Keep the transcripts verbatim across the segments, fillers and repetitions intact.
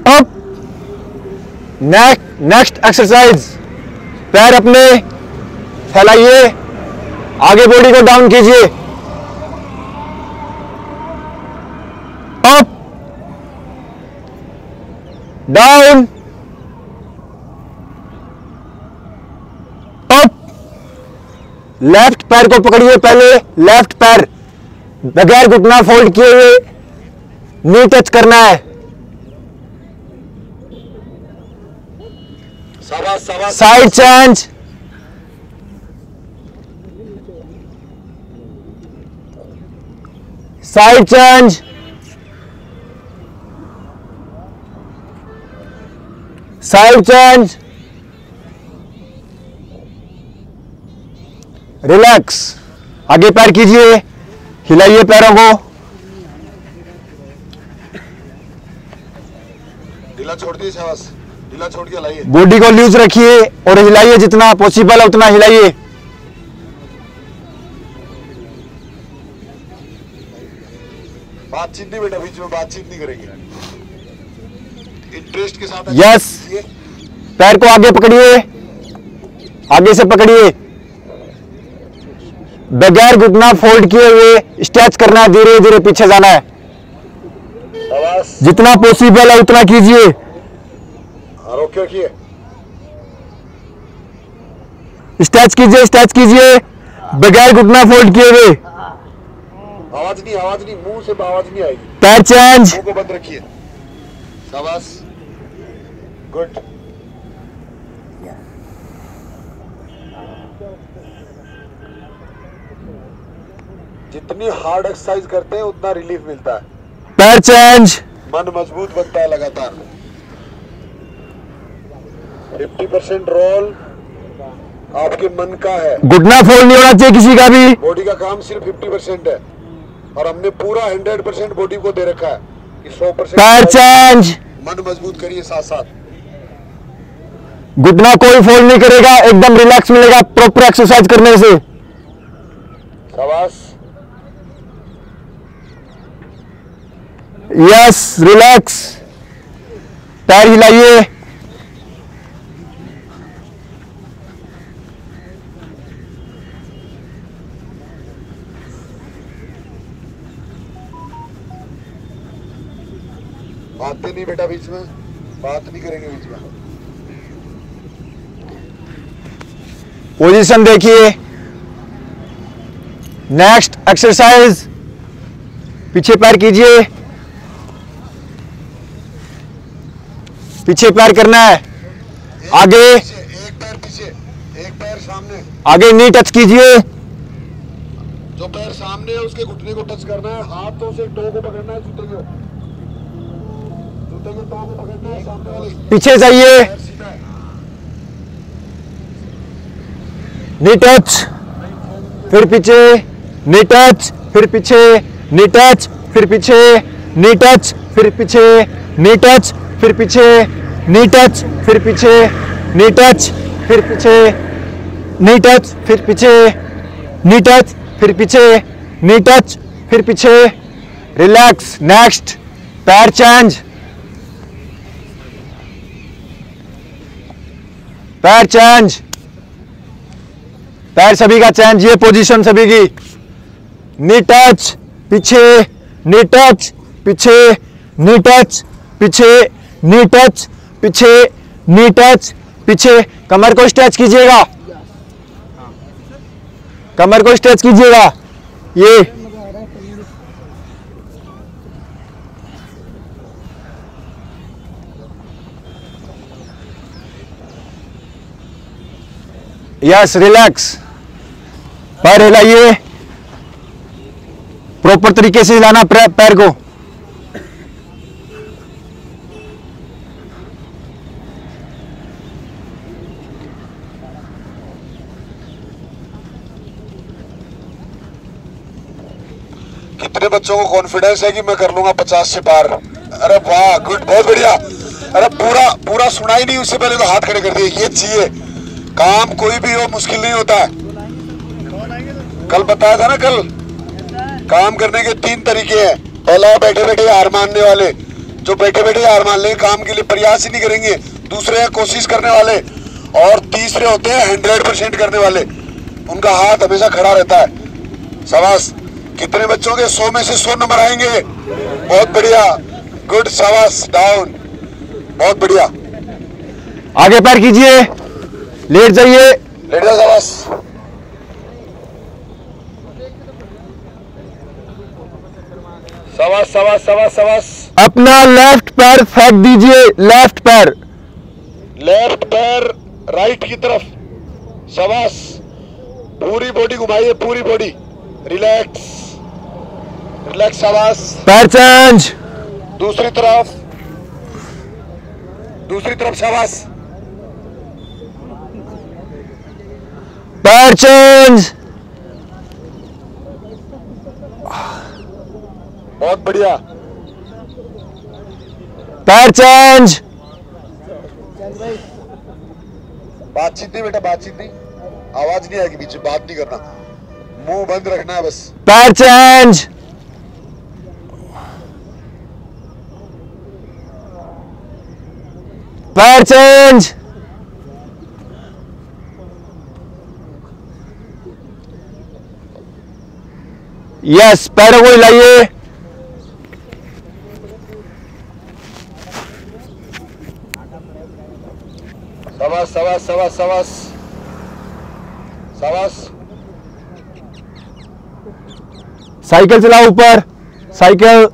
Up. Next exercise, पैर अपने फैलाइए, आगे बॉडी को डाउन कीजिए, अप डाउन अप। लेफ्ट पैर को पकड़िए, पहले लेफ्ट पैर बगैर घुटना फोल्ड किए हुए नी टच करना है। Side change, side change, side change, relax. आगे पैर कीजिए, हिलाइए पैरों को, ढीला छोड़ दिए, शाबाश, ढीला छोड़ के हिलाइए। बॉडी को लूज रखिए और हिलाइए, जितना पॉसिबल है उतना हिलाइए। बातचीत नहीं बेटा, बीच में बातचीत नहीं करेंगे, इंटरेस्ट के साथ। यस, पैर को आगे पकड़िए, आगे से पकड़िए, बगैर घुटना फोल्ड किए हुए स्ट्रेच करना है, धीरे धीरे पीछे जाना है, जितना पॉसिबल है उतना कीजिए। रोक रखिए, स्ट्रेच कीजिए, स्ट्रेच कीजिए, बगैर घुटना फोल्ड किए हुए। आवाज नहीं, आवाज नहीं, मुंह से आवाज नहीं आएगी। पैर चेंज, मुंह को बंद रखिए, शाबाश, गुड। जितनी हार्ड एक्सरसाइज करते हैं उतना रिलीफ मिलता है। पैर चेंज, मन मजबूत बनता है लगातार। पचास परसेंट रोल आपके मन का है, घुटना फोल्ड नहीं होना चाहिए किसी का भी। बॉडी का काम सिर्फ पचास परसेंट है और हमने पूरा सौ परसेंट बॉडी को दे रखा है कि सौ परसेंट। पैर चेंज, मन मजबूत करिए साथ साथ। घुटना कोई फोल्ड नहीं करेगा, एकदम रिलैक्स मिलेगा प्रॉपर एक्सरसाइज करने से। शाबाश, यस, रिलैक्स। पैर हिलाइए, बातें नहीं बेटा, बीच में बात नहीं करेंगे, बीच में। पोजीशन देखिए। नेक्स्ट एक्सरसाइज, पीछे पैर कीजिए, पीछे पैर करना है, आगे पीछे, एक पैर पीछे, एक पैर सामने, आगे नी टच कीजिए, जो पैर सामने है उसके घुटने को टच करना है, हाथों से टो को पकड़ना है, जूते को जूते को टो को पकड़ना है, सामने वाले पीछे जाइए, पैर सीधा है। नी टच, फिर पीछे, नी टच, फिर पीछे, नी टच, फिर पीछे, नी टच, फिर पीछे, नी टच, फिर पीछे, नी टच, फिर पीछे, नी टच, फिर पीछे, नी टच, फिर पीछे, नी टच, फिर पीछे, नी टच, फिर पीछे, रिलैक्स। नेक्स्ट, पैर चेंज, पैर चेंज, पैर सभी का चेंज, ये पोजीशन सभी की। नी टच, पीछे, नी टच, पीछे, नी टच, पीछे, नी टच, पीछे, नी टच, पीछे। कमर को स्ट्रेच कीजिएगा, कमर को स्ट्रेच कीजिएगा, ये यस, रिलैक्स। पैर हिलाइए, प्रॉपर तरीके से हिलाना पैर को। कितने बच्चों को कॉन्फिडेंस है कि मैं कर लूंगा पचास से पार? अरे वाह, गुड, बहुत बढ़िया। अरे पूरा पूरा सुना ही नहीं, उससे पहले तो हाथ खड़े कर दिए। ये चाहिए, काम कोई भी हो मुश्किल नहीं होता है। कल बताया था ना, कल काम करने के तीन तरीके हैं। पहला, बैठे बैठे हार मानने वाले, जो बैठे बैठे हार मान लेंगे, काम के लिए प्रयास ही नहीं करेंगे। दूसरे हैं कोशिश करने वाले, और तीसरे होते हैं हंड्रेड परसेंट करने वाले, उनका हाथ हमेशा खड़ा रहता है। शाबाश। कितने बच्चों के सौ में से सौ नंबर आएंगे? बहुत बढ़िया, गुड, शाबाश। डाउन, बहुत बढ़िया। आगे पैर कीजिए, लेट जाइए, लेट जाओ, शाबाश। शाबाश शाबाश शाबाश शाबाश। अपना लेफ्ट पैर फेंक दीजिए, लेफ्ट पैर, लेफ्ट पैर राइट की तरफ, शाबाश। पूरी बॉडी घुमाइए, पूरी बॉडी, रिलैक्स रिलैक्स, शाबाश। पैर चेंज, दूसरी तरफ, दूसरी तरफ, शाबाश। पैर चेंज, बहुत बढ़िया। पैर चेंज, बातचीत नहीं बेटा, बातचीत नहीं, आवाज नहीं आएगी बीच में, बात नहीं करना, मुंह बंद रखना है बस। पैर चेंज, पैर चेंज, यस, पैरों को हिलाइए, शाबाश शाबाश शाबाश शाबाश शाबाश। साइकिल चलाओ ऊपर, साइकिल,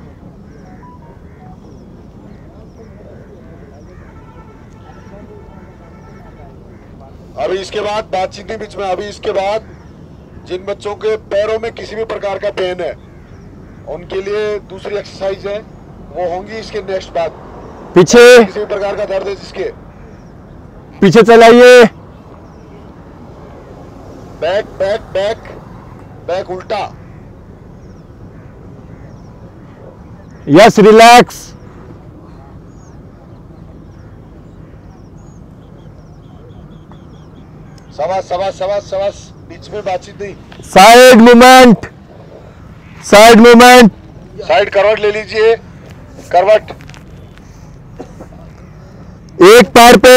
अभी इसके बाद बातचीत नहीं बीच में। अभी इसके बाद जिन बच्चों के पैरों में किसी भी प्रकार का पेन है, उनके लिए दूसरी एक्सरसाइज है, वो होंगी इसके नेक्स्ट बाद। पीछे, किसी भी प्रकार का दर्द है जिसके, पीछे चलाइए, बैक बैक बैक बैक, उल्टा, यस, रिलैक्स, शाबाश शाबाश शाबाश शाबाश। बीच में बातचीत नहीं, side movement, side movement, side करवट ले लीजिए, करवट। एक पैर पे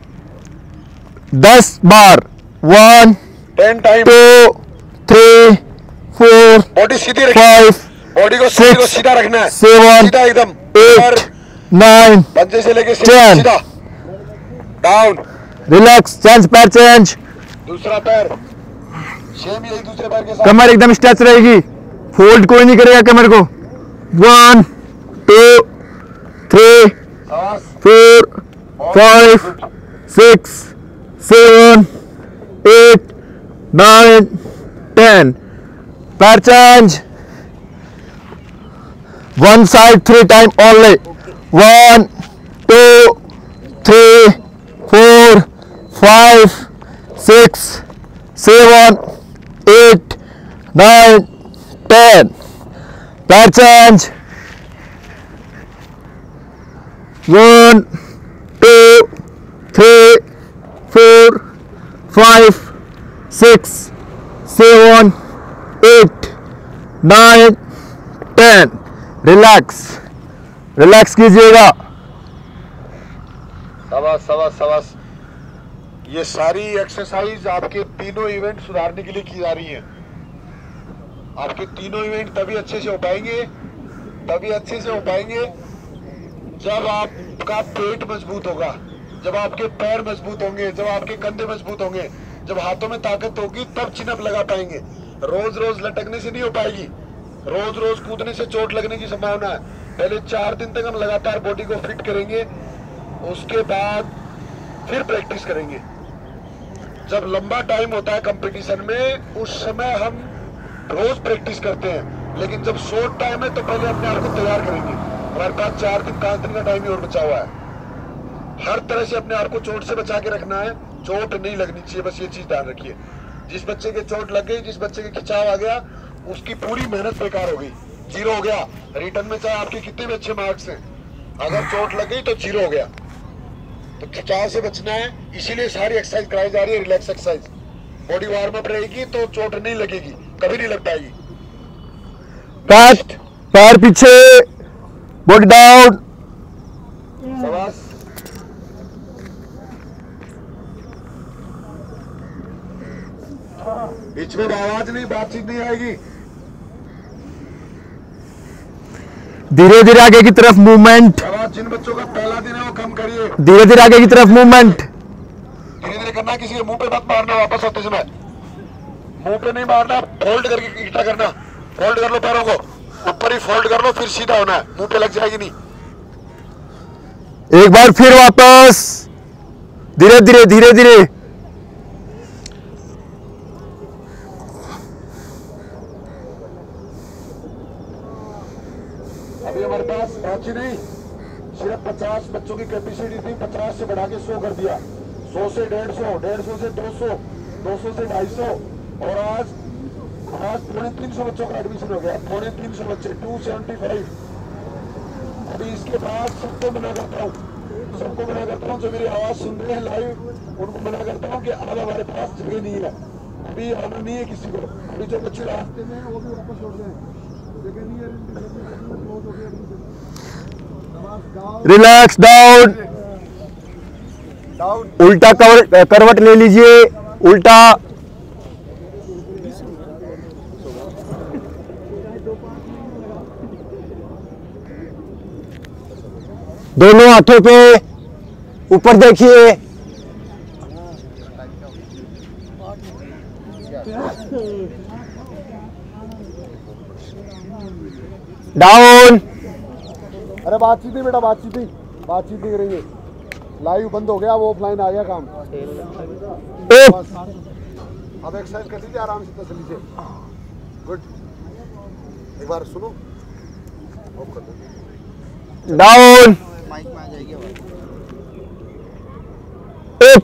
दस बार, one, ten time. Two, three, four, body सीधी रखिए, फाइव, बॉडी को सीधी को सिक्स, सीधा रखना है, सेवन, सीधा एकदम, एट, नाइन, पंजे से लेके सीधा टेन। सीधा, डाउन। रिलैक्स, चेंज, पैर चेंज, दूसरा पैर सेम यही दूसरे पैर के साथ, कमर एकदम स्ट्रेच रहेगी, फोल्ड कोई नहीं करेगा कमर को। वन, टू, थ्री, शाबाश। Four, five, six, seven, eight, nine, ten. पैर change, one side three time only, one, two, three, four, five, six, seven, eight, nine, ten. पैर change, one, two, three, four, five, six, seven, eight, nine, ten. Relax, relax कीजिएगा। शाबाश शाबाश शाबाश। ये सारी exercise आपके तीनों इवेंट सुधारने के लिए की जा रही हैं। आपके तीनों इवेंट तभी अच्छे से हो पाएंगे, तभी अच्छे से हो पाएंगे जब आपका पेट मजबूत होगा, जब आपके पैर मजबूत होंगे, जब आपके कंधे मजबूत होंगे, जब हाथों में ताकत होगी, तब चिनअप लगा पाएंगे। रोज रोज लटकने से नहीं हो पाएगी, रोज रोज कूदने से चोट लगने की संभावना है। पहले चार दिन तक हम लगातार बॉडी को फिट करेंगे, उसके बाद फिर प्रैक्टिस करेंगे। जब लंबा टाइम होता है कंपटीशन में, उस समय हम रोज प्रैक्टिस करते हैं, लेकिन जब शॉर्ट टाइम है तो पहले अपने आप को तैयार करेंगे। हमारे पास चार दिन पांच दिन का टाइम ही और बचा हुआ है। हर तरह से अपने आप को चोट से बचा के रखना है, चोट नहीं लगनी चाहिए, बस ये चीज ध्यान रखिए। जिस बच्चे के चोट लग गई, जिस बच्चे के खिंचाव आ गया, उसकी पूरी मेहनत बेकार हो गई, जीरो हो गया। रिटर्न में चाहे आपके कितने भी अच्छे मार्क्स हैं, अगर चोट लग गई तो जीरो हो गया। तो खिंचाव से बचना है, इसीलिए सारी एक्सरसाइज कराई जा रही है, relax exercise. Body warm up रहेगी तो चोट नहीं लगेगी, कभी नहीं लग पाएगी। पैर पैर पीछे, बॉडी डाउन। शाबाश। बीच में आवाज नहीं, बातचीत नहीं आएगी। धीरे धीरे आगे की तरफ मूवमेंट। शाबाश। जिन बच्चों का पहला दिन है वो कम करिए। धीरे धीरे आगे की तरफ मूवमेंट। धीरे धीरे करना, किसी के मुंह पे मत मारना वापस आते समय। मुंह पे नहीं मारना, फोल्ड करके इकट्ठा करना। फोल्ड कर लो पैरों को, ऊपर ही फोल्ड कर लो, फिर सीधा होना है, मुंह पे लग जाएगी नहीं। एक बार फिर वापस, धीरे धीरे धीरे धीरे। अभी हमारे पास बातचीत नहीं, सिर्फ पचास बच्चों की कैपेसिटी थी, पचास से बढ़ा के सौ कर दिया। सौ से डेढ़ सौ, डेढ़ सौ से दो सौ, दो सौ से ढाई सौ, और आज आज पौने तीन सौ बच्चों का एडमिशन हो गया। पौने तीन सौ बच्चे, टू सेवेंटी फाइव। अभी इसके बाद सबको मना करता हूँ, सबको मना करता हूँ जो मेरी आवाज सुन रहे हैं लाइव, उनको मना करता हूँ कि अब हमारे पास जगह नहीं है, अभी आना नहीं है किसी को। अभी जो बच्चे रास्ते में वो भी वापस लौट जाए, जगह नहीं है। Relax, down down. उल्टा कवर करवट ले लीजिए, उल्टा। दोनों हाथों पे ऊपर देखिए। डाउन। अरे बातचीत नहीं बेटा, बातचीत नहीं, बातचीत नहीं करेंगे। लाइव बंद हो गया, वो ऑफलाइन आ गया काम। एक अब एक्सरसाइज कर लीजिए, आराम से चल लीजिए। गुड। एक बार सुनो, ऑफ कर दो। डाउन। एक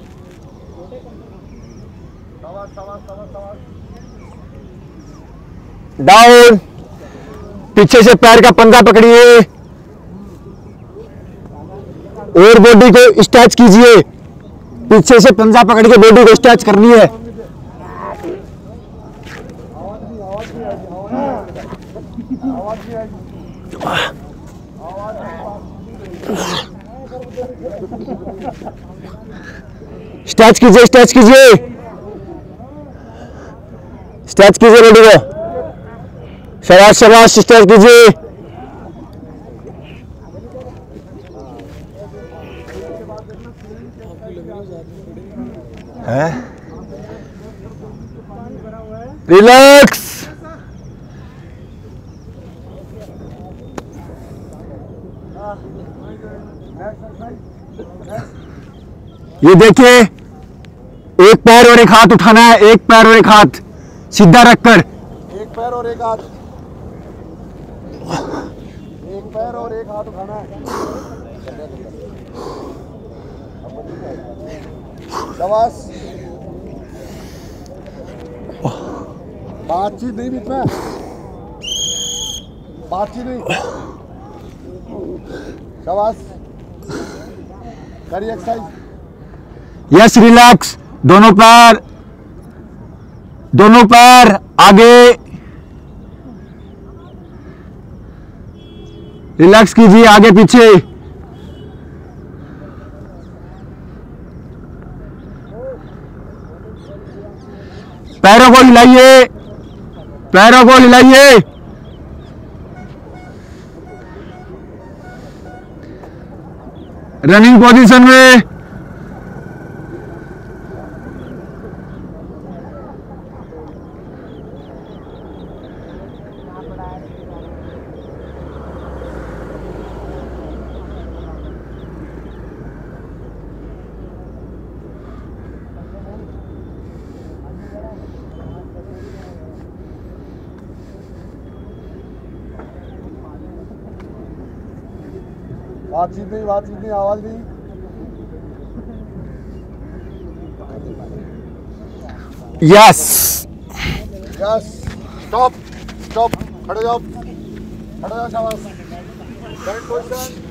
डाउन। पीछे से पैर का पंजा पकड़िए और बॉडी को स्ट्रेच कीजिए। पीछे से पंजा पकड़ के बॉडी को स्ट्रेच करनी है। स्ट्रेच कीजिए, स्ट्रेच कीजिए, स्ट्रेच कीजिए बॉडी को। शाबाश शाबाश, स्ट्रेच कीजिए। रिलैक्स। ये देखिए, एक पैर और एक हाथ उठाना है, एक पैर और एक हाथ सीधा रखकर। एक पैर और एक हाथ, एक पैर और एक हाथ उठाना है। शाबाश। बातचीत नहीं बीच में, बातचीत नहीं। शाबाश, करिए एक्सरसाइज। Yes, relax. दोनों पैर, दोनों पैर आगे। रिलैक्स कीजिए, आगे पीछे। पैरों को हिलाइए, पैरों को हिलाइए। रनिंग पोजीशन में। बातचीत नहीं, बातचीत नहीं, आवाज नहीं। यस यस, स्टॉप स्टॉप, खड़े जाओ, खड़े जाओ। शाबाश। Current position.